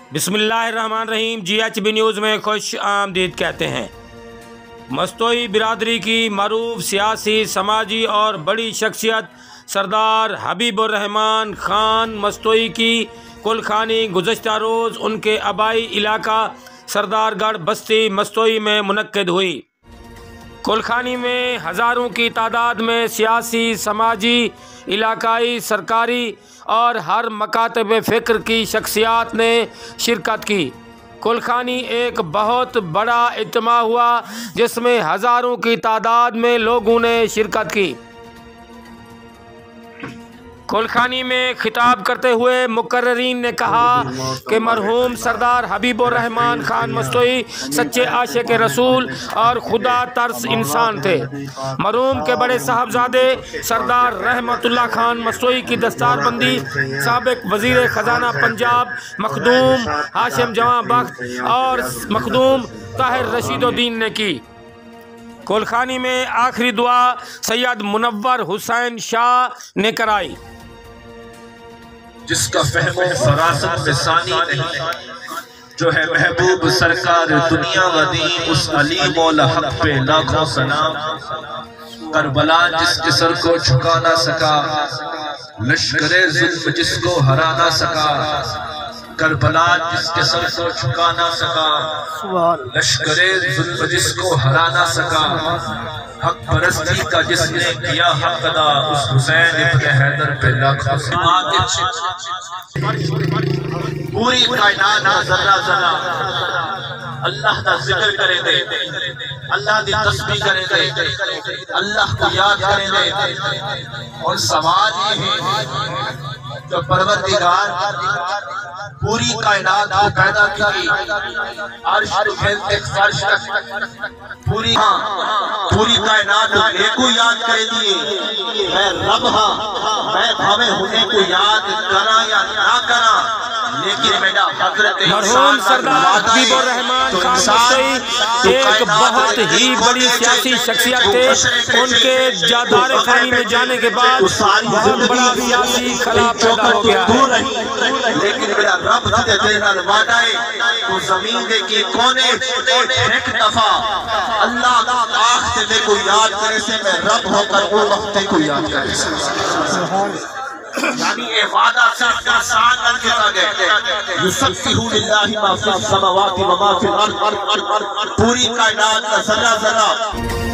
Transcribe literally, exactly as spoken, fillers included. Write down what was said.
بسم اللہ الرحمن الرحیم۔ جی ایچ بی نیوز میں خوش آمدید کہتے ہیں۔ مستوی برادری کی معروف سیاسی، سماجی اور بڑی شخصیت سردار حبیب الرحمان خان مستوی کی کلخانی گزشتہ روز ان کے آبائی علاقہ سردار گڑھ بستی مستوی میں منعقد ہوئی۔ کلخانی میں ہزاروں کی تعداد میں سیاسی، سماجی، علاقائی، سرکاری اور ہر مکاتب فکر کی شخصیات نے شرکت کی۔ کلخانی ایک بہت بڑا اجتماع ہوا جس میں ہزاروں کی تعداد میں لوگوں نے شرکت کی۔ کلخانی میں خطاب کرتے ہوئے مقررین نے کہا کہ مرحوم سردار حبیب الرحمان خان مستوی سچے عاشق رسول اور خدا ترس انسان تھے۔ مرحوم کے بڑے صاحبزادے سردار رحمت اللہ خان مستوی کی دستار بندی سابق وزیر خزانہ پنجاب مخدوم ہاشم جواں بخت اور مخدوم طاہر رشید الدین نے کی۔ کلخانی میں آخری دعا سید منور حسین شاہ نے کرائی، جس کا فہم و فراست میں ثانی نہیں، جو ہے محبوب سرکار دنیا و دین، اس علی مولا حق پہ لاکھوں سلام۔ کربلا جس کے سر کو جھکا نہ سکا، لشکر ظلم جس کو ہرا نہ سکا۔ کربلا جس کے سر کو جھکا نہ سکا، لشکر ظلم جس کو ہرا نہ سکا۔ حق پرستی کا جس نے کیا حق ادا، اس حسین ابن حیدر پہ لاکھوں سلام۔ پوری کائنات دا ذرہ ذرہ اللہ دا ذکر کرے دے، اللہ دی تسبیح کرے دے، اللہ کو یاد کرے دے۔ اور سوال یہ ہے جو پروردگار پوری کائنات کو پیدا کی، عرش تو پھیلتے فرش تک، پوری پوری کائنات کو یاد کرے دیے۔ میں رب ہاں، میں بھاوے ہونے کو یاد کرا یا نہ کرا، لیکن میرا حضرت مرحوم سردار حبیب الرحمان خان مستوی ایک بہت ہی بڑی سیاسی شخصیت تھے۔ ان کے جادار خانی میں جانے کے بعد بہت بڑا سیاسی خلا پیدا ہو گیا ہے۔ لیکن میرا رب تجھے دینا وعدہ ہے، تو زمین دے کی کونے ایک دفعہ اللہ آخ سے میں کو یاد کرے سے میں رب ہو کر وہ وقت کو یاد کرے سے۔ یعنی یہ وعدہ صرف انسان بن کے آ گئے۔ یسبحو للہ ما فی السماوات و ما فی الارض، پوری کائنات کا ذرہ ذرہ